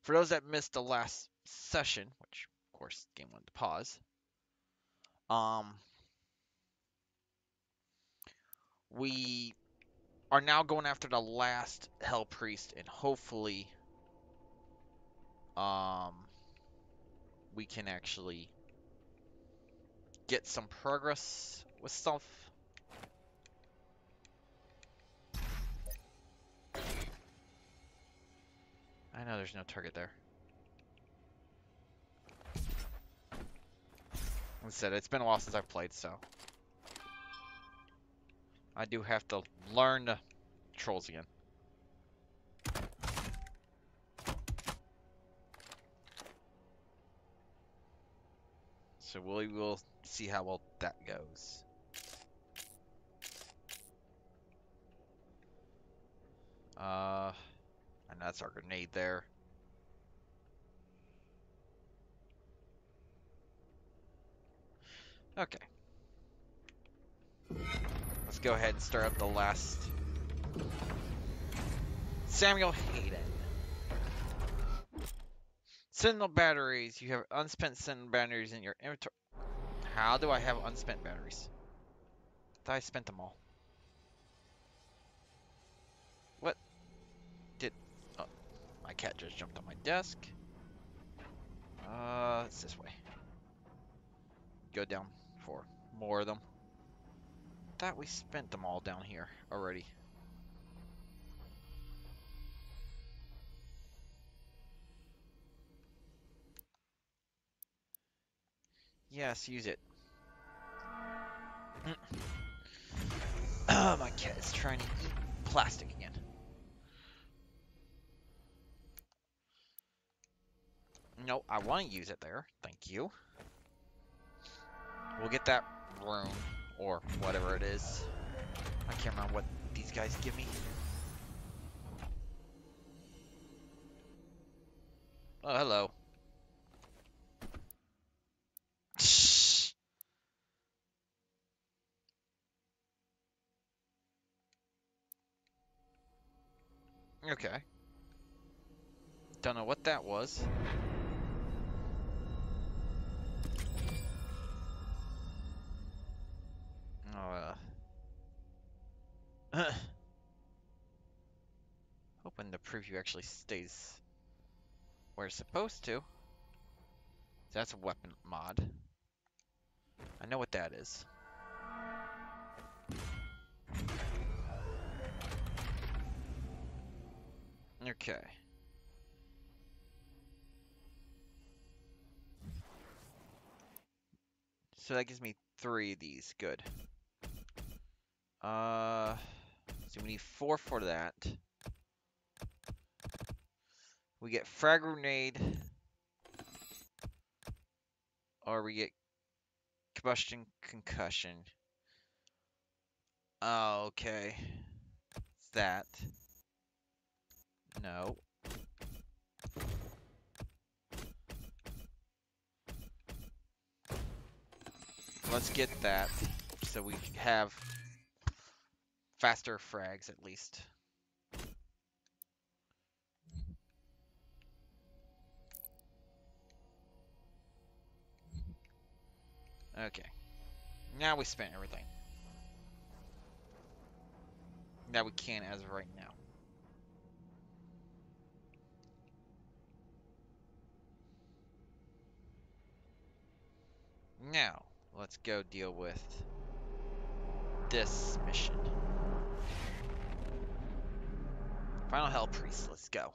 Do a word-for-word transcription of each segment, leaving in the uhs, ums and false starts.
For those that missed the last session, which of course game wanted to pause, um, we are now going after the last Hell Priest, and hopefully, um, we can actually get some progress with stuff. I know there's no target there. Like I said, it's been a while since I've played, so I do have to learn the controls again. So we will see how well that goes. Uh, and that's our grenade there. Okay. Let's go ahead and start up the last Samuel Hayden. Sentinel batteries. You have unspent Sentinel batteries in your inventory. How do I have unspent batteries? I thought I spent them all. What? Did... Oh, my cat just jumped on my desk. Uh, it's this way. Go down for more of them. Thought we spent them all down here already. Yes, use it. Oh, my cat is trying to eat plastic again. No, I want to use it there. Thank you. We'll get that rune, or whatever it is. I can't remember what these guys give me. Oh, hello. Okay. Don't know what that was. Oh, uh... hoping the preview actually stays where it's supposed to. That's a weapon mod. I know what that is. Okay. So that gives me three of these. Good. Uh, so we need four for that. We get frag grenade, or we get combustion concussion. Oh, okay. It's that. No. Let's get that, so we have faster frags at least. Okay. Now we spent everything. Now we can as of right now. Now, let's go deal with this mission. Final Hell Priest, let's go.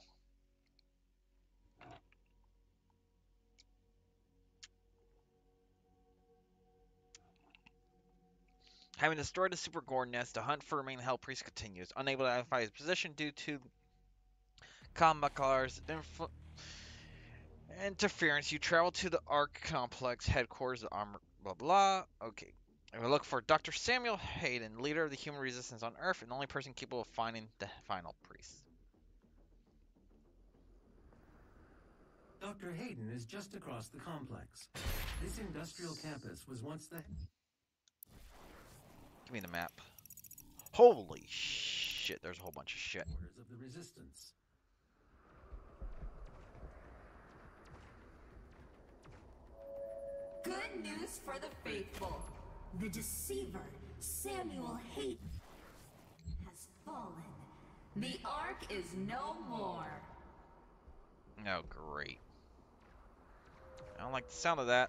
Having destroyed the Super Gore nest, the hunt for remaining Hell Priest continues. Unable to identify his position due to Kambakar's influ interference, you travel to the Ark Complex headquarters of Armor. Blah blah. Okay. And we look for Doctor Samuel Hayden, leader of the human resistance on Earth, and the only person capable of finding the final priest. Doctor Hayden is just across the complex. This industrial campus was once the... Give me the map. Holy shit, there's a whole bunch of shit. Orders of the resistance. Good news for the faithful. The deceiver, Samuel Hayden, has fallen. The Ark is no more. Oh, great. I don't like the sound of that.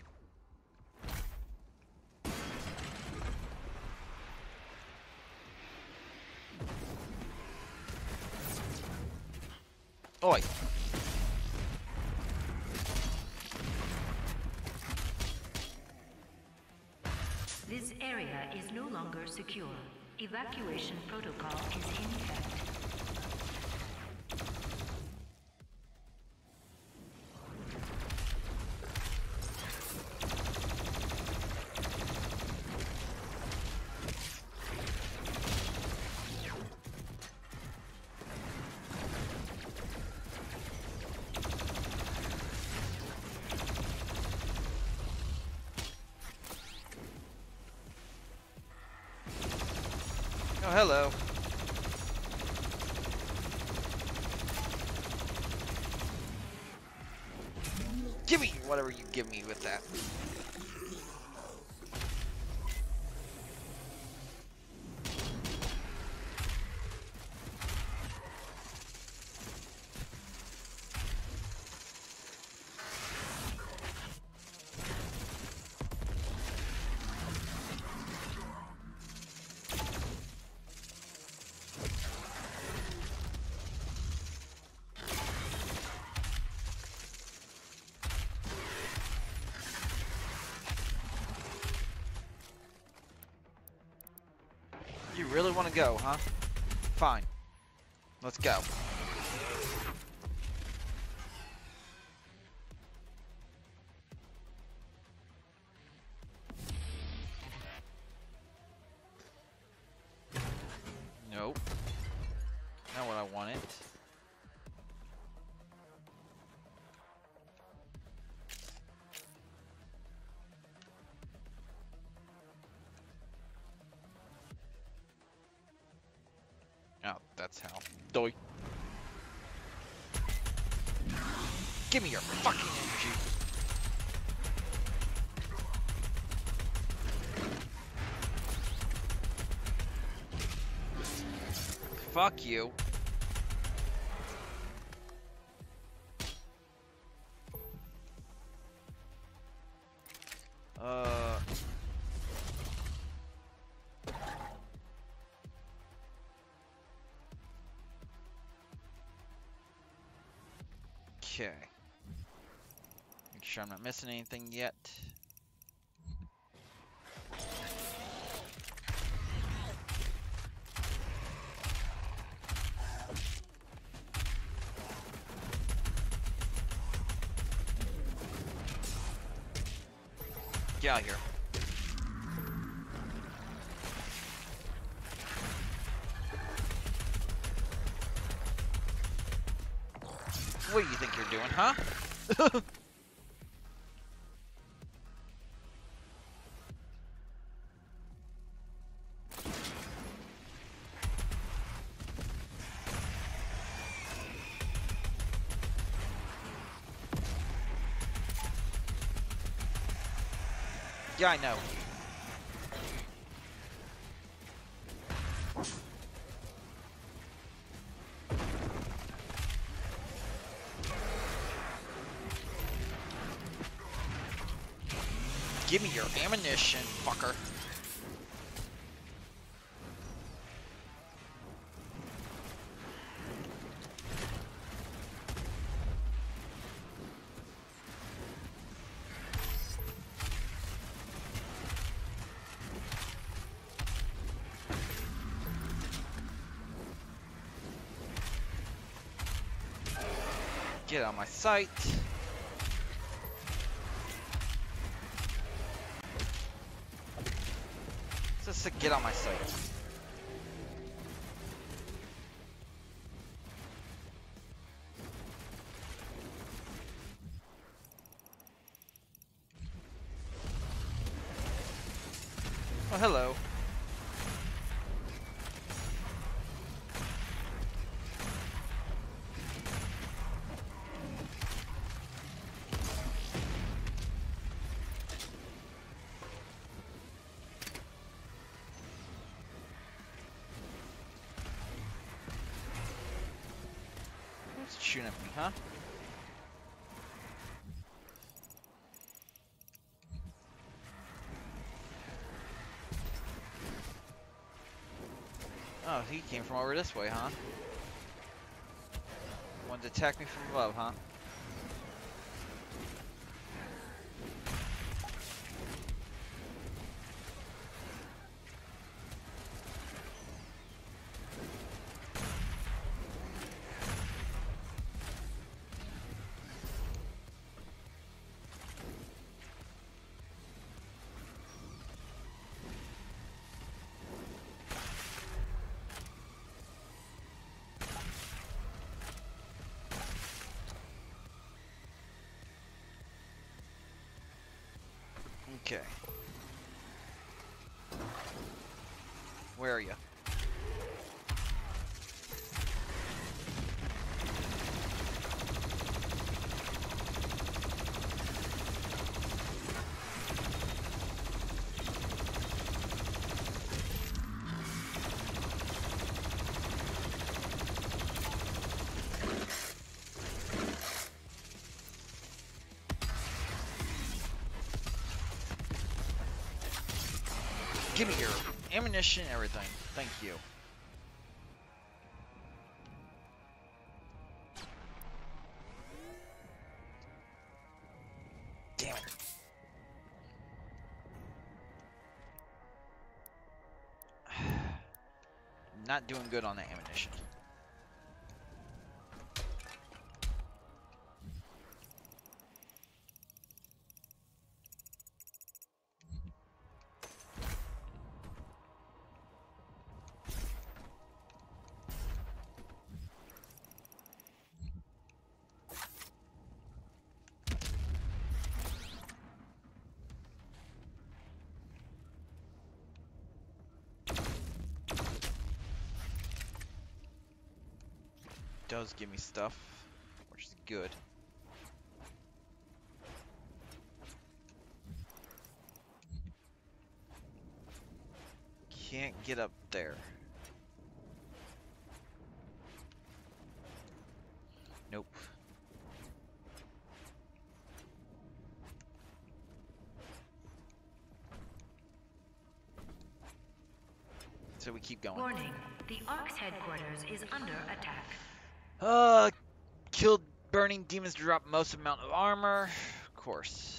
Oi. This area is no longer secure. Evacuation protocol is in effect. Oh, hello. Give me whatever you give me with that. You really want to go, huh? Fine. Let's go. Nope. Not what I wanted. Oh, that's how. Doi. Give me your fucking energy. Fuck you. Uh... Okay. Make sure I'm not missing anything yet. Get out of here. What do you think you're doing, huh? Yeah, I know. Give me your ammunition, fucker. Get out of my sight. Just to get on my sight. Oh, hello. shooting at me, huh? Oh, he came from over this way, huh? Wanted to attack me from above, huh? Okay. Where are you? Give me your ammunition, everything. Thank you. Damn it. Not doing good on the ammunition. Does give me stuff, which is good. Can't get up there. Nope. So we keep going. Warning, the Ark's headquarters is under attack. Uh, killed burning demons to drop most amount of armor. Of course.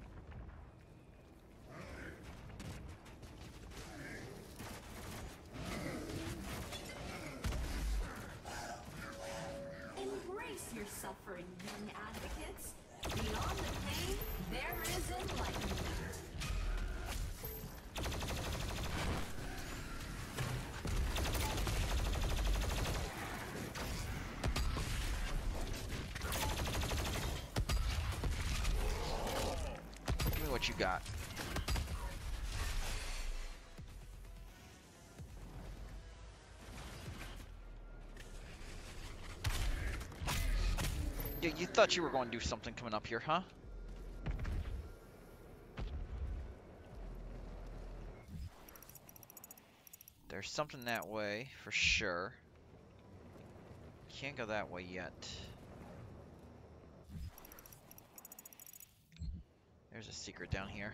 Embrace your suffering, young advocates. Beyond the pain, there is enlightenment. Give me what you got. Yeah, you thought you were going to do something coming up here, huh? There's something that way, for sure. Can't go that way yet. There's a secret down here.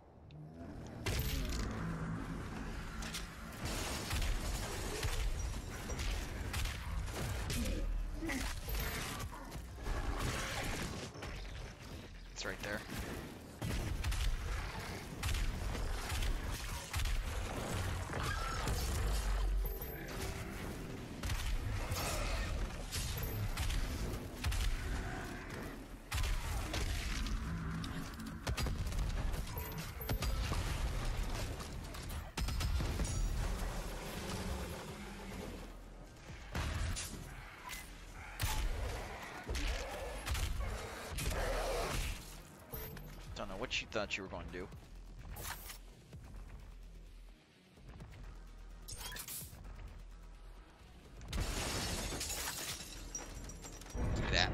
It's right there. Don't know what you thought you were going to do. Do that.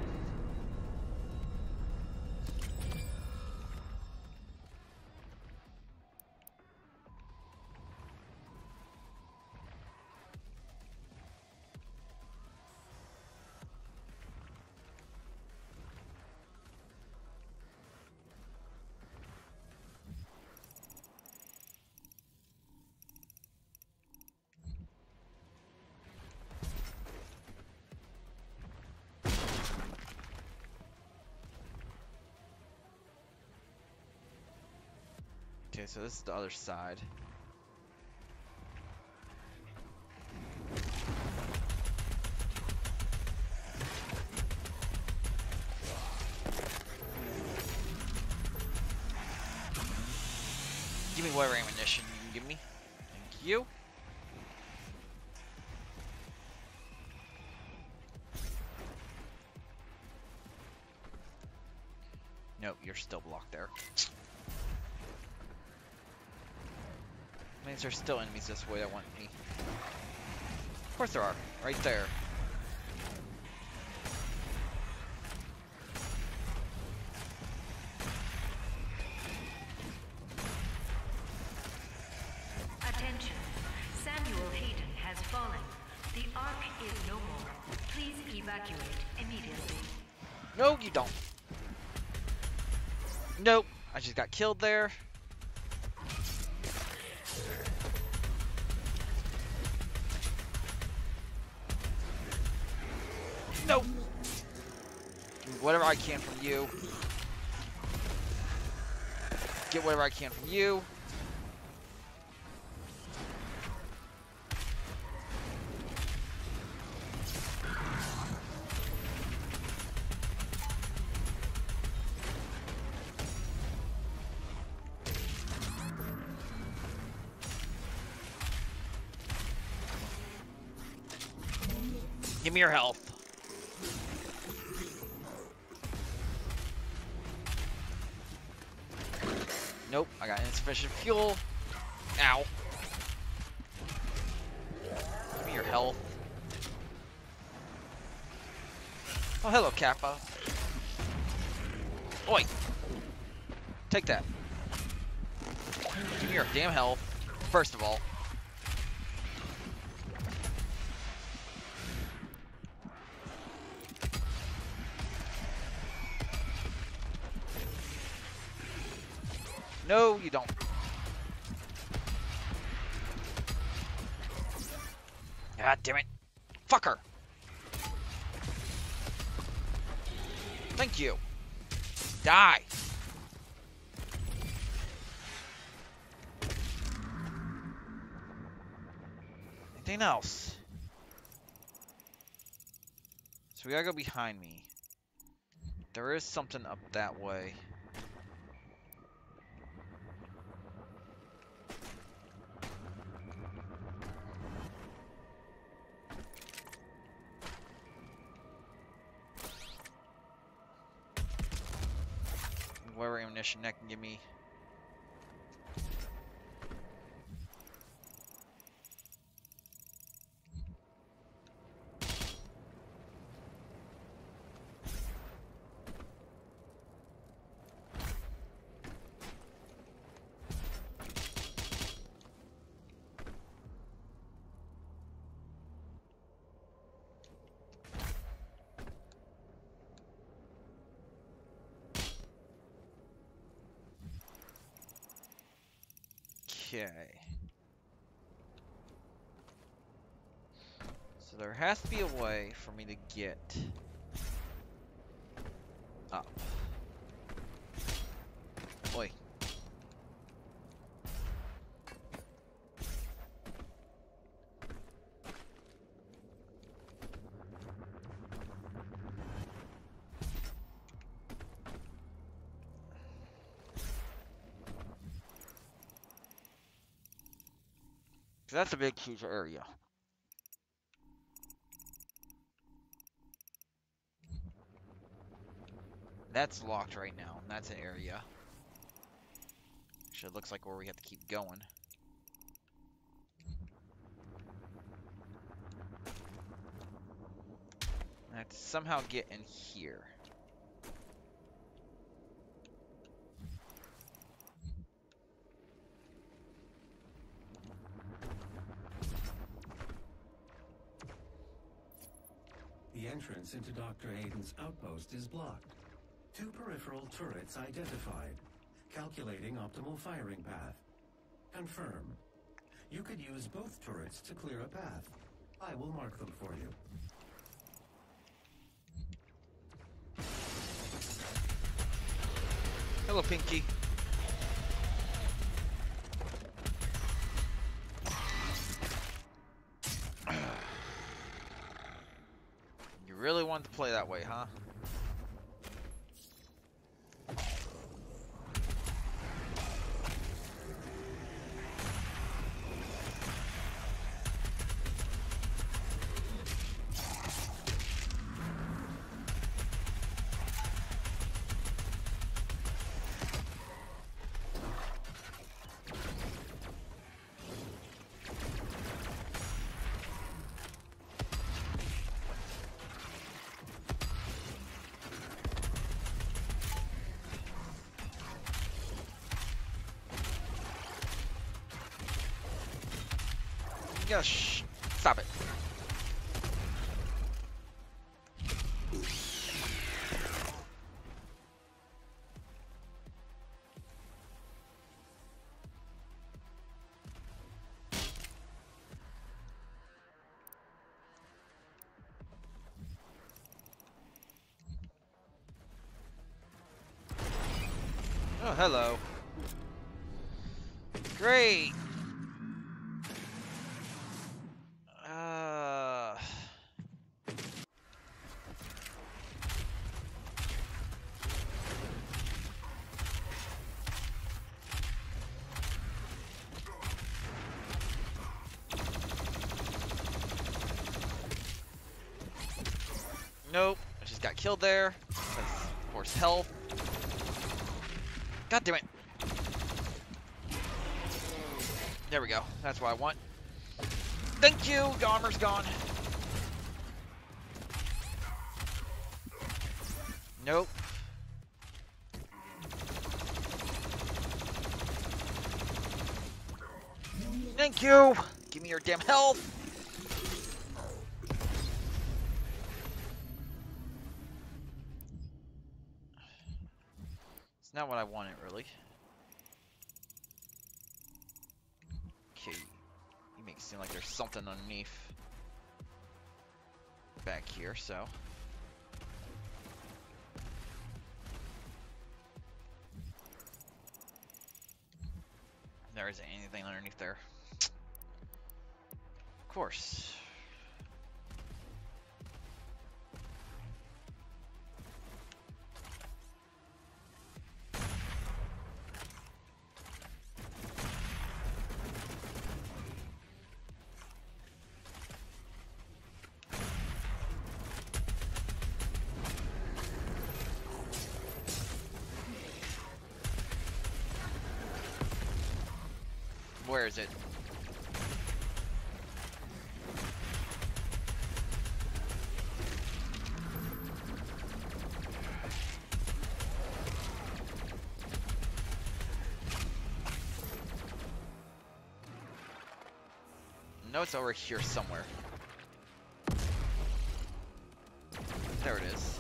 Okay, so this is the other side. Give me whatever ammunition you can give me. Thank you. Nope, you're still blocked there. Means there's still enemies this way that want me. Of course there are. Right there. Attention. Samuel Hayden has fallen. The Ark is no more. Please evacuate immediately. No, you don't. Nope. I just got killed there. Nope. Whatever I can from you. Get whatever I can from you. Give me your health. Nope, I got insufficient fuel. Ow. Give me your health. Oh, hello, Kappa. Oi. Take that. Give me your damn health, first of all. No, you don't. God damn it. Fucker. Thank you. Die. Anything else? So we gotta go behind me. There is something up that way. Whatever ammunition that can give me. Okay. So there has to be a way for me to get up. Oi. So that's a big, huge area. That's locked right now, and that's an area. Actually, it looks like where we have to keep going. I have to somehow get in here. The entrance into Doctor Hayden's outpost is blocked. Two peripheral turrets identified. Calculating optimal firing path. Confirm. You could use both turrets to clear a path. I will mark them for you. Hello, Pinky. way, huh? Gosh, stop it. Oh, hello. Great. Uh... Nope. I just got killed there. That's, of course, health. God damn it. There we go. That's what I want. Thank you. The armor's gone. Nope. Thank you. Give me your damn health. It's not what I wanted, really. Okay. You make it seem like there's something underneath back here, so. There isn't anything underneath there. Of course. Where is it? No, it's over here somewhere. There it is.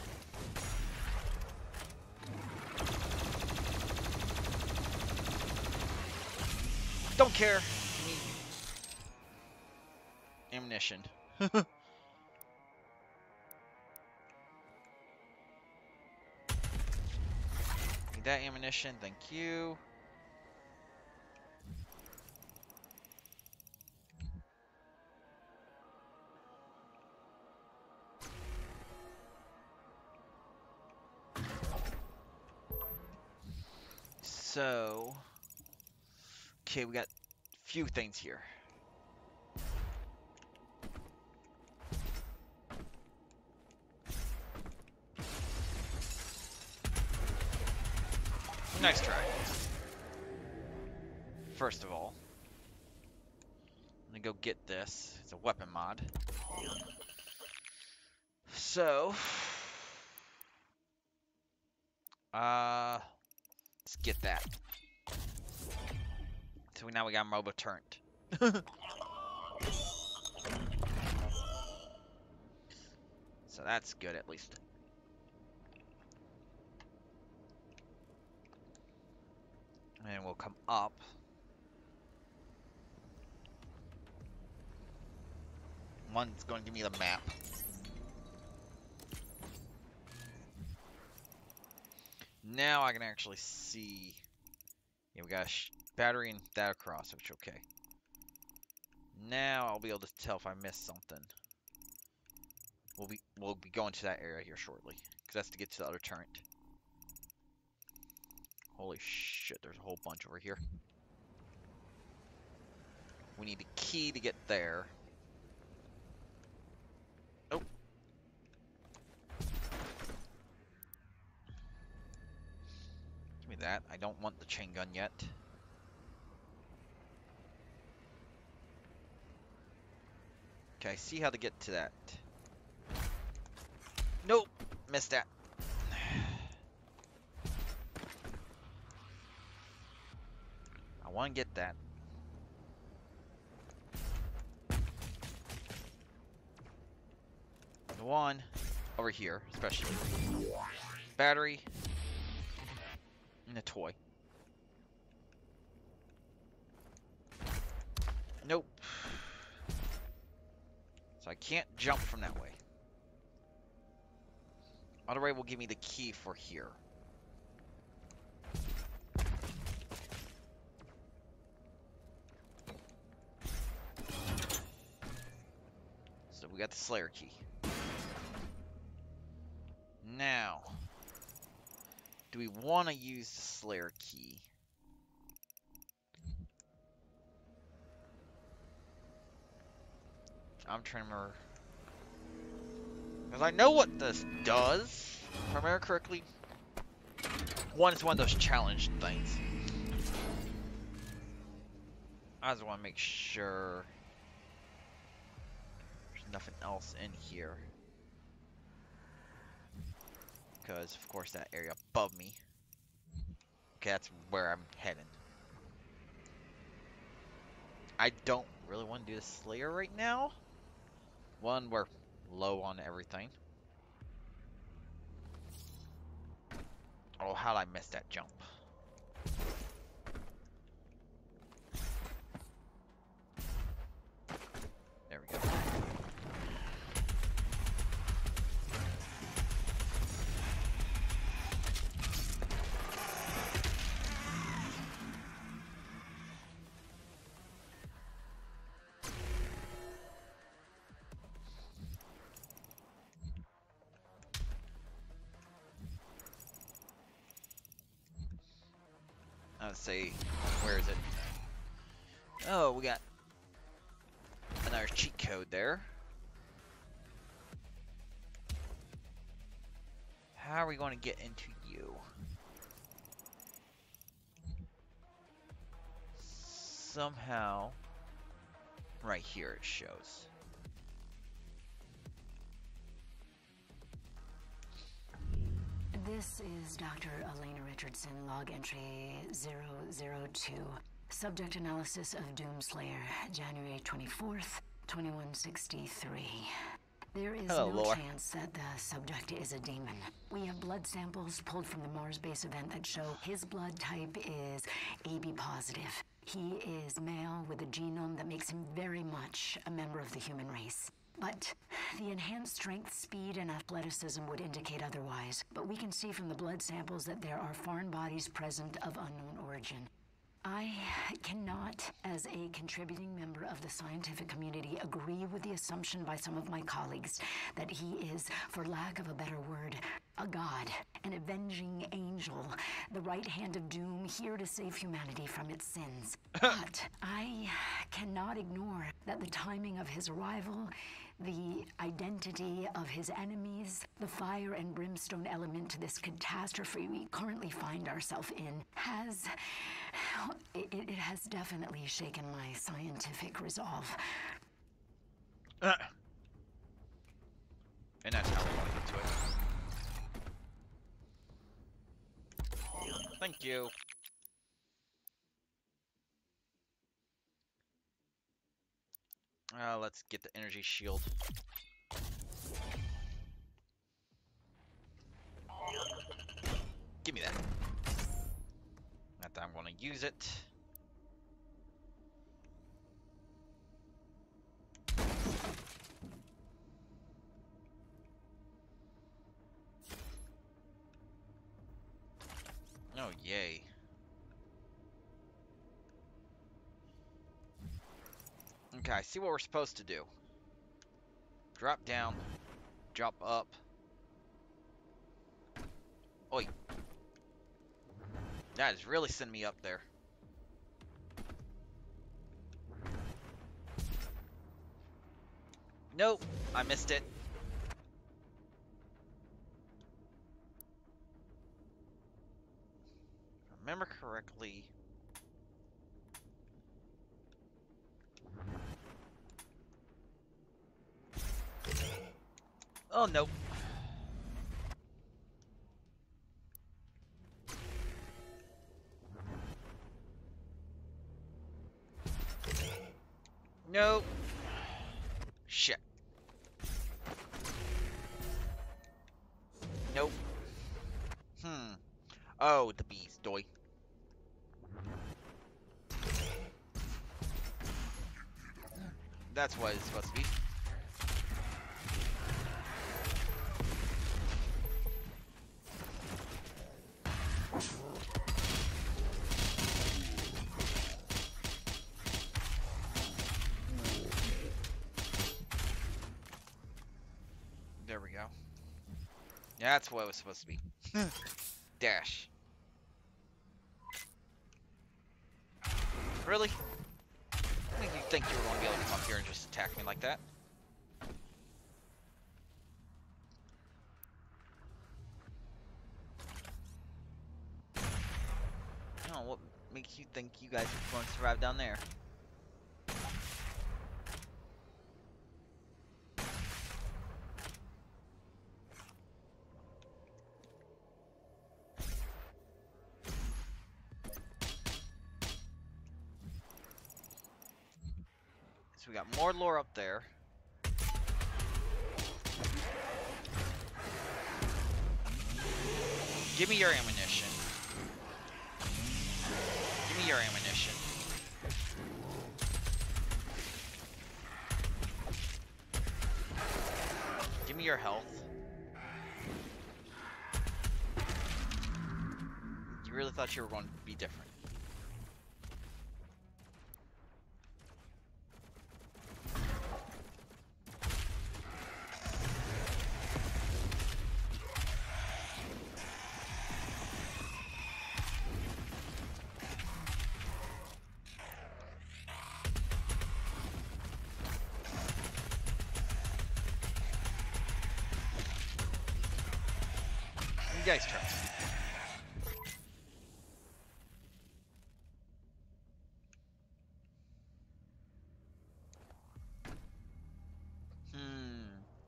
Don't care. Give me ammunition. Need that ammunition, thank you. So, okay, we got a few things here. Nice try. First of all, I'm gonna go get this. It's a weapon mod. So, uh, let's get that. So now we got MOBA turned. So that's good at least. And we'll come up. One's going to give me the map. Now I can actually see. Yeah, we got a sh battery and that across, which okay. Now I'll be able to tell if I missed something. We'll be we'll be going to that area here shortly. Because that's to get to the other turret. Holy shit, there's a whole bunch over here. We need a key to get there. Oh. Give me that. I don't want the chain gun yet. Okay, I see how to get to that. Nope, missed that. I want to get that. The one over here, especially. Battery. And a toy. Nope. So I can't jump from that way. Other way will give me the key for here. So we got the Slayer key. Now, do we want to use the Slayer key? I'm trying to remember. Because I know what this does, if I remember correctly. One is one of those challenge things. I just want to make sure there's nothing else in here. Because, of course, that area above me. Okay, that's where I'm heading. I don't really want to do the Slayer right now. One, we're low on everything. Oh, how'd I miss that jump? There we go. Let's see, where is it? Oh, we got another cheat code there. How are we going to get into you? Somehow, right here it shows. This is Doctor Elena Richardson, log entry zero zero two. Subject analysis of Doomslayer, January twenty-fourth, twenty-one sixty-three. There is Hello, no Laura. chance that the subject is a demon. We have blood samples pulled from the Mars base event that show his blood type is A B positive. He is male with a genome that makes him very much a member of the human race. But the enhanced strength, speed, and athleticism would indicate otherwise. But we can see from the blood samples that there are foreign bodies present of unknown origin. I cannot, as a contributing member of the scientific community, agree with the assumption by some of my colleagues that he is, for lack of a better word, a god, an avenging angel, the right hand of doom, here to save humanity from its sins. But I cannot ignore that the timing of his arrival, the identity of his enemies, the fire and brimstone element to this catastrophe we currently find ourselves in has... It, it has definitely shaken my scientific resolve. Uh. And that's how we want to get to it. Thank you. Uh, let's get the energy shield. Give me that. Not that I'm going to use it. Oh, yay. Okay, I see what we're supposed to do. Drop down Drop up. Oi. That is really sending me up there. Nope, I missed it. If I remember correctly. Oh, nope. Nope. Shit. Nope. Hmm. Oh, the bees, doy. That's what it's supposed to be. There we go. That's what it was supposed to be. Dash. Really? I think you think you were going to be able to come up here and just attack me like that? No, what makes you think you guys are going to survive down there? So we got more lore up there. Give me your ammunition. Give me your ammunition. Give me your health. You really thought you were going to be different. You guys try. Hmm.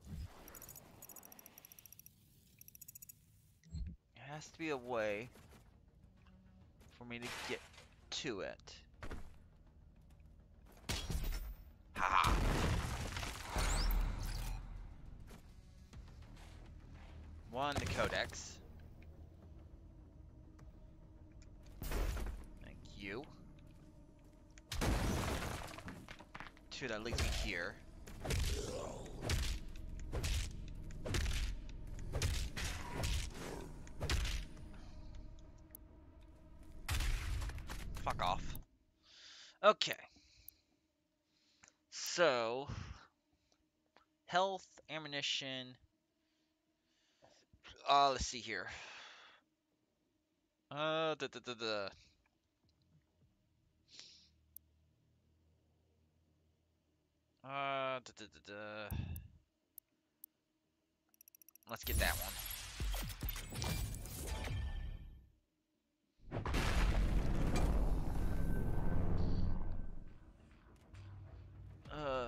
There has to be a way for me to get to it. Haha. One, the codex. Thank you. Two, that leads me here. Fuck off. Okay. So, health, ammunition. Uh, let's see here. Uh, da da da da. Uh, da da da da. Let's get that one. Uh.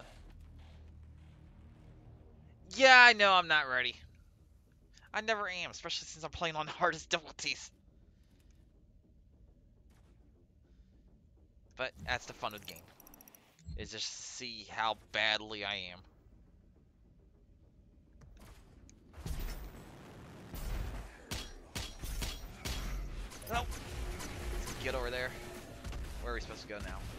Yeah, I know I'm not ready. I never am, especially since I'm playing on the hardest difficulties. But that's the fun of the game. Is just see how badly I am. Well, let's get over there. Where are we supposed to go now?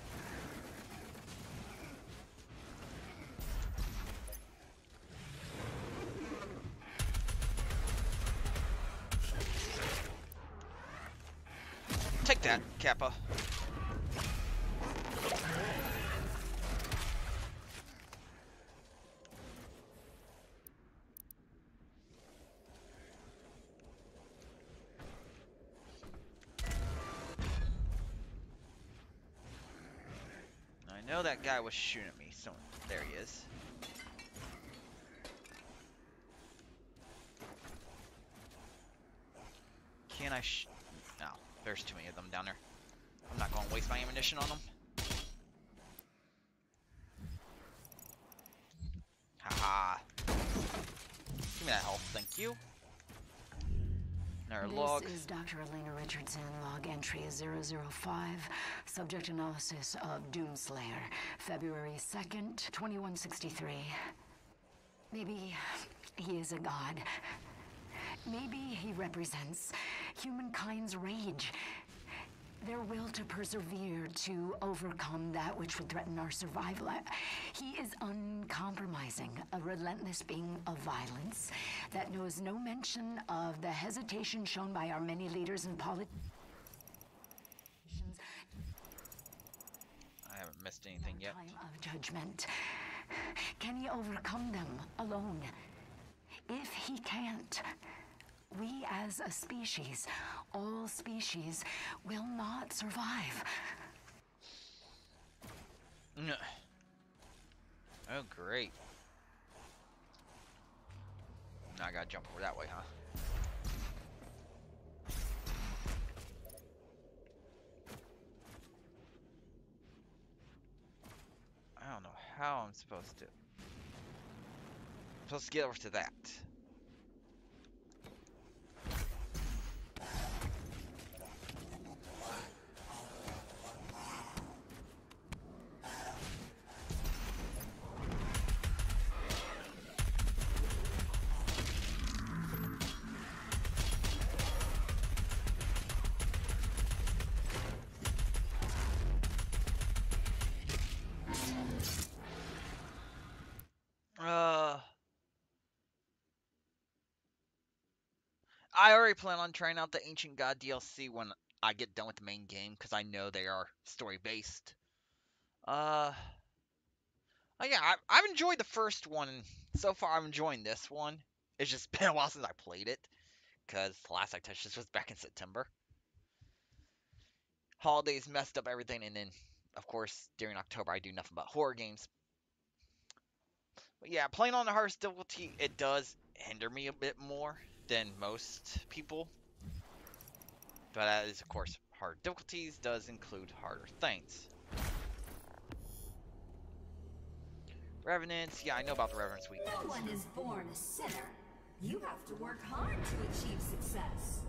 Take that, Kappa. know that guy was shooting at me. So there he is. Can I sh... No, there's too many of them down there. I'm not going to waste my ammunition on them. Haha. Give me that health, thank you. Another This log. is Doctor Elena Richardson, log entry zero zero five, subject analysis of Doomslayer, February second, twenty-one sixty-three. Maybe he is a god. Maybe he represents humankind's rage, their will to persevere, to overcome that which would threaten our survival. He is uncompromising, a relentless being of violence that knows no mention of the hesitation shown by our many leaders and politicians. I haven't missed anything yet. Time of judgment. Can he overcome them alone? If he can't, we as a species, all species, will not survive. No. Oh, great. Now I gotta jump over that way, huh? I don't know how I'm supposed to. I'm supposed to get over to that. Uh, I already plan on trying out the Ancient God D L C when I get done with the main game, because I know they are story-based. Uh, oh yeah, I, I've enjoyed the first one. So far, I'm enjoying this one. It's just been a while since I played it, because the last I touched this was back in September. Holidays messed up everything, and then, of course, during October, I do nothing but horror games. But yeah, playing on the hardest difficulty, it does hinder me a bit more than most people. But that is, of course, hard difficulties does include harder things. Revenants, yeah, I know about the Revenants weakness. No one is born a sinner. You have to work hard to achieve success.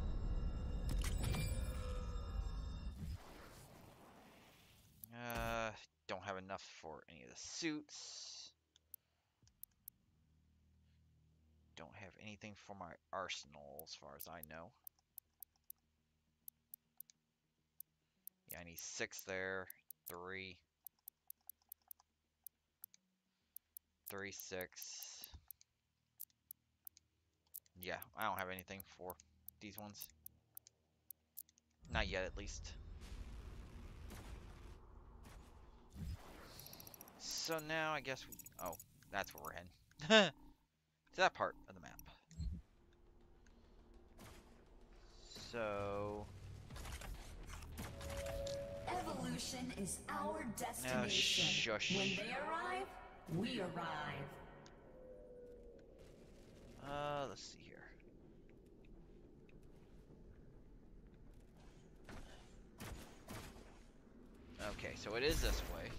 Uh, don't have enough for any of the suits. Don't have anything for my arsenal as far as I know. Yeah, I need six there. Three. Three, six. Yeah, I don't have anything for these ones. Not yet, at least. So now I guess we... Oh, that's where we're heading. To that part of the map. So... Evolution is our destination. Oh, shush. When they arrive, we arrive. Uh, let's see here. Okay, so it is this way.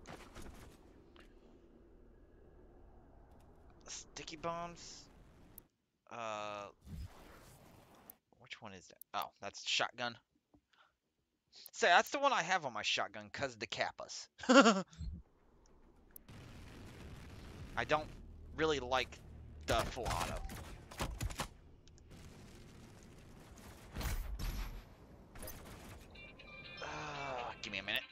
Sticky bombs. Uh, which one is that? Oh, that's shotgun. Say, that's the one I have on my shotgun because of the kappas. I don't really like the full auto. Uh, give me a minute.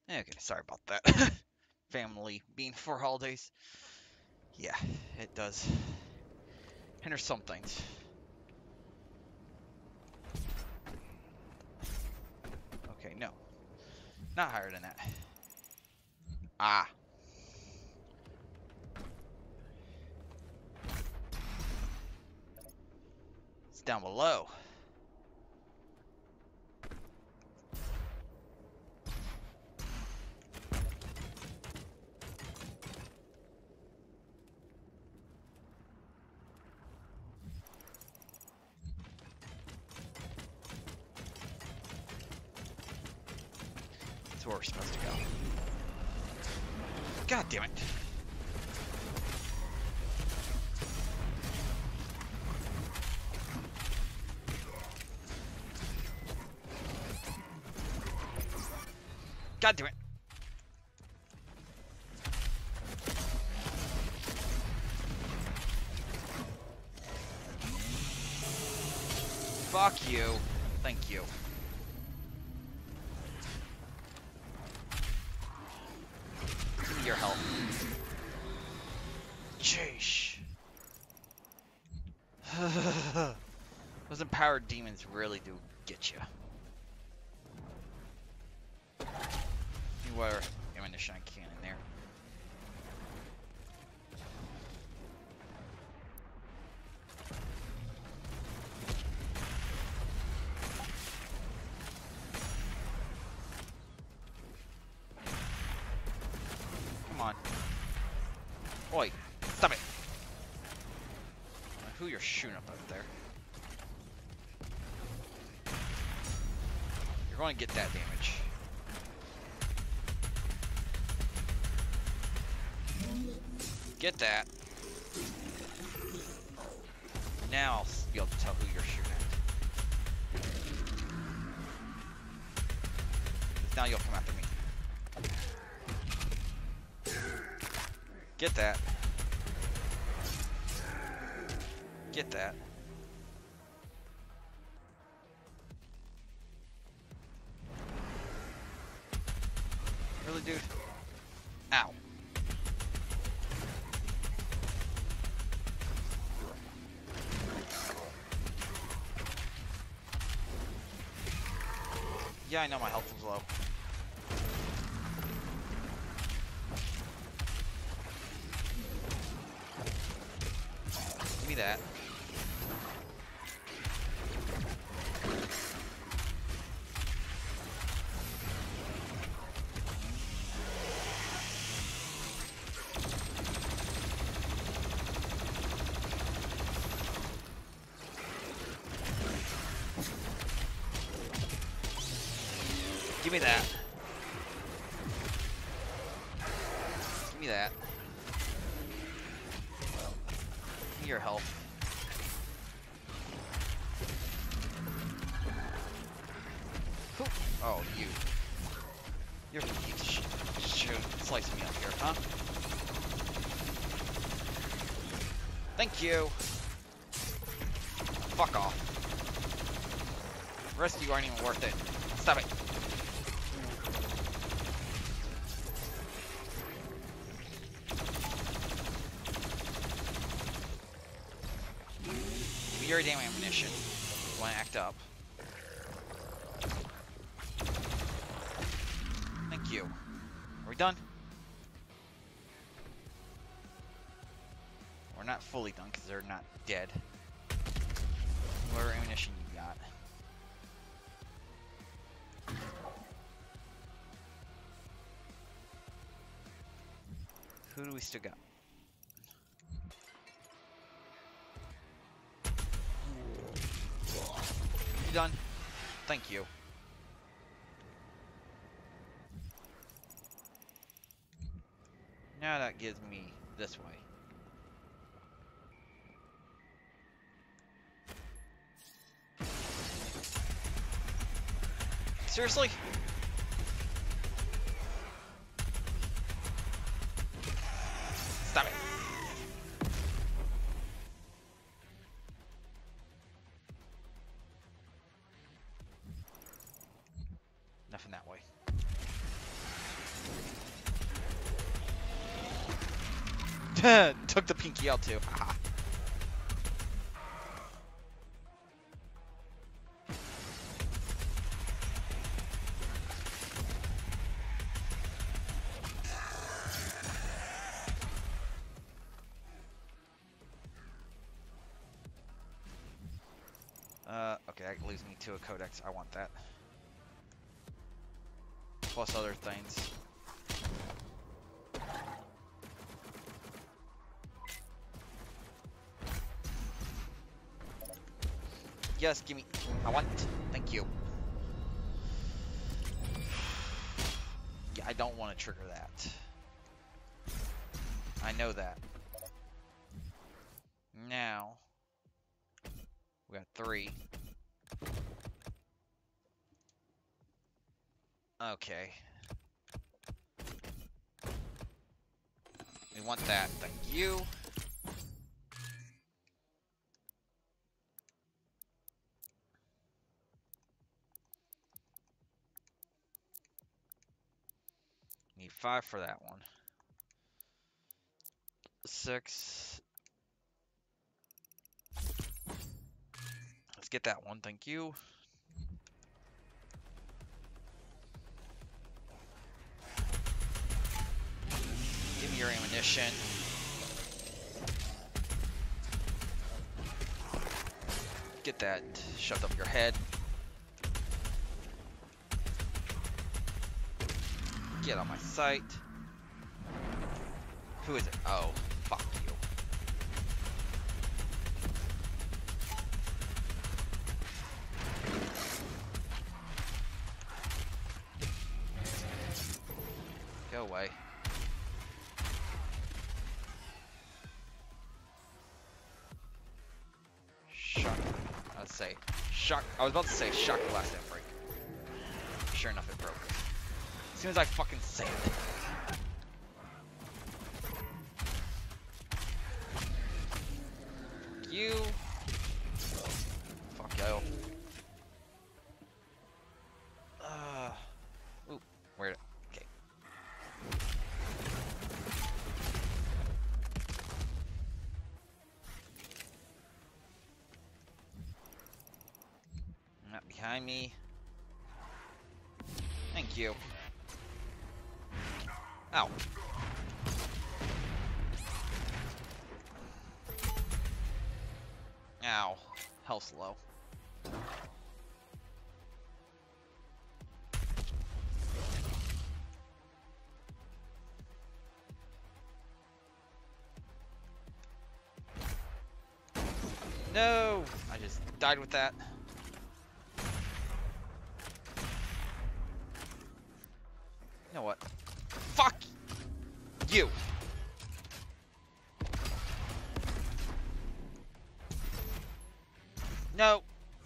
Okay, sorry about that. Family being for holidays. Yeah, it does hinder some things. Okay, no. Not higher than that. Ah. It's down below. That's where we're supposed to go. God damn it. God damn it. Fuck you. Thank you. Give me your help. Jeez. Those empowered demons really do get you. Where ammunition I can in there. Come on. Oi, stop it. Who you're shooting up out there? You're going to get that damage. Get that. Now I'll be able to tell who you're shooting at. 'Cause now you'll come after me. Get that. Get that. Really, dude? Ow. Yeah, I know my health was low. Give me that. Give me that. Give me that. Give me your health. Oh, you. You're you sh shoot, slice me up here, huh? Thank you. Fuck off. The rest of you aren't even worth it. Stop it. Your damn ammunition. You want to act up. Thank you. Are we done? We're not fully done because they're not dead. What ammunition you got? Who do we still got? You done? Thank you. Now that gives me this way. Seriously? Stop it. Nothing that way. Took the pinky out too. Haha. Uh, okay, that leaves me to a codex. I want that. Plus other things. Yes, give me. I want. Thank you. Yeah, I don't want to trigger that. I know that. Now, we got three. Okay. We want that. Thank you. Need five for that one. Six. Let's get that one. Thank you. Give me your ammunition. Get that shoved up your head. Get on my sight. Who is it? Oh, fuck you. Go away. Shock. Let's say shock. I was about to say shock the last break. Sure enough, it broke. As soon as I fucking say it. You. Fuck yo. Uh. Ooh. Where? Okay. Not behind me. Thank you. Ow. Ow. Health's low. No! I just died with that. You know what? Fuck you! No!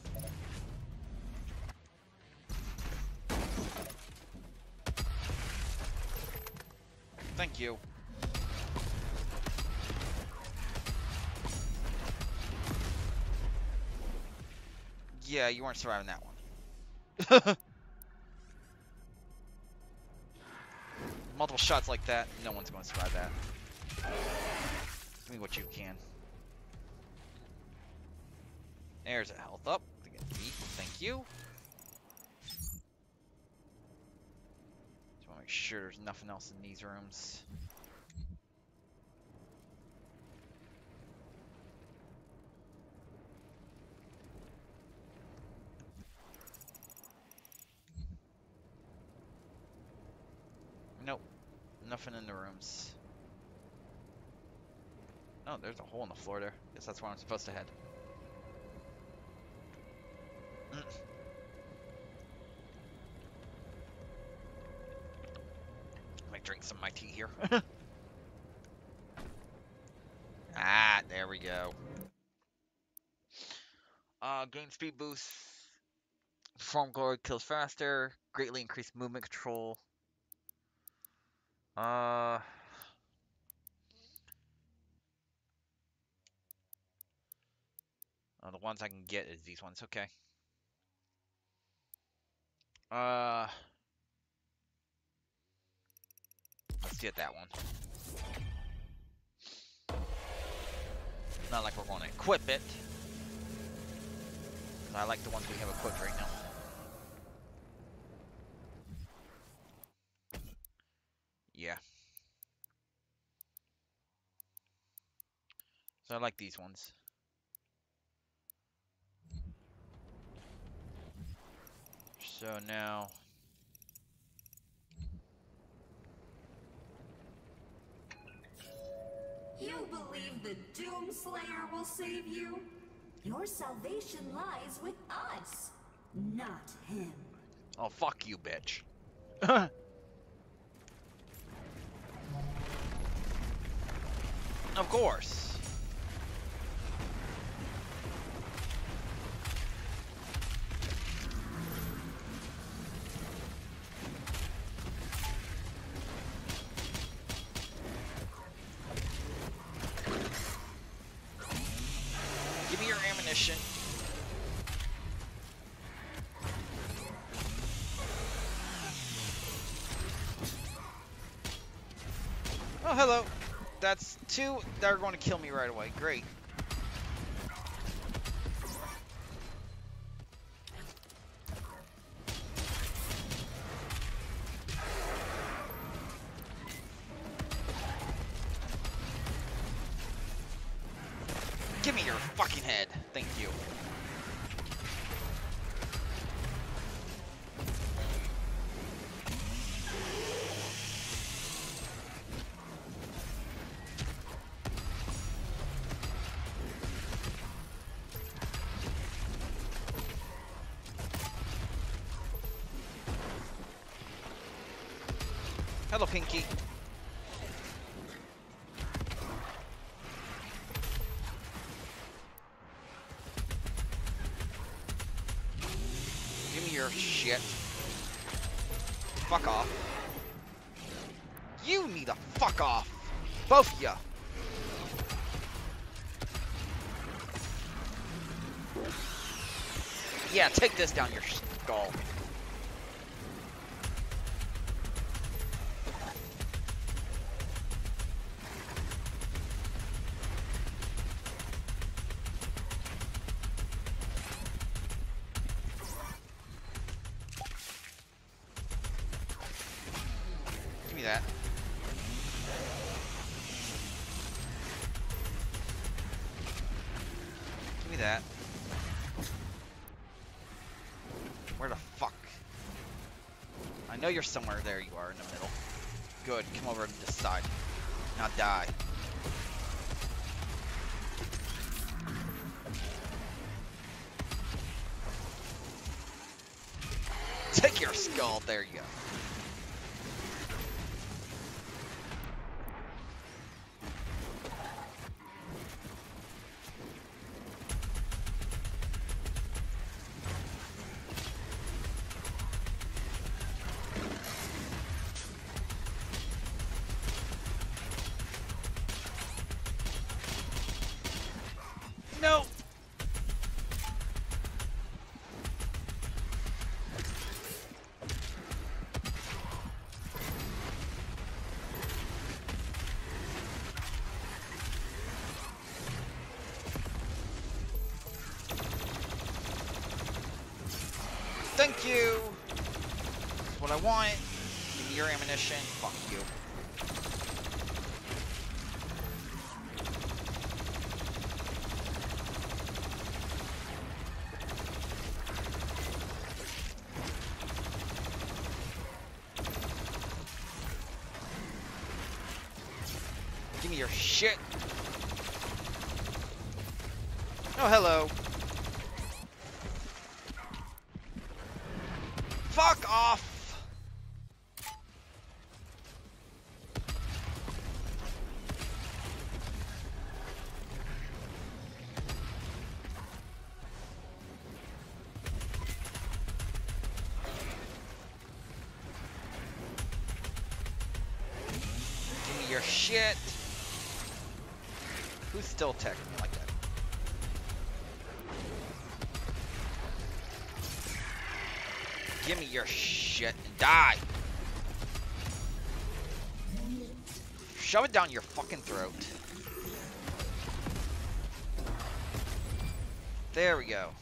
Thank you. Yeah, you weren't surviving that one. Multiple shots like that, no one's going to survive that. Give me what you can. There's a health up. Thank you. Just want to make sure there's nothing else in these rooms. Nope. Nothing in the rooms. Oh, there's a hole in the floor there. Guess that's where I'm supposed to head. Might drink some of my tea here. Ah, there we go. Uh, gain speed boost. Form glory kills faster. Greatly increased movement control. Uh... Uh, the ones I can get is these ones, okay. Uh, let's get that one. Not like we're going to equip it. I like the ones we have equipped right now. Yeah. So I like these ones. So now... You believe the Doomslayer will save you? Your salvation lies with us, not him. Oh, fuck you, bitch. Of course. Give me your ammunition. Oh, hello. That's two that are going to kill me right away. Great. Give me your fucking head. Thank you. Hello, Pinky. Give me your shit. Fuck off. You need to fuck off. Both of ya. Yeah, take this down your skull. Give me that. Give me that. Where the fuck? I know you're somewhere. There you are in the middle. Good. Come over to this side. Now die. Take your skull. There you go. No. Thank you. That's what I want. Give me your ammunition. Fuck you. Give me your shit. Oh, hello. Fuck off. Give me your shit. Who's still tech like that? Give me your shit and die. Shove it down your fucking throat. There we go.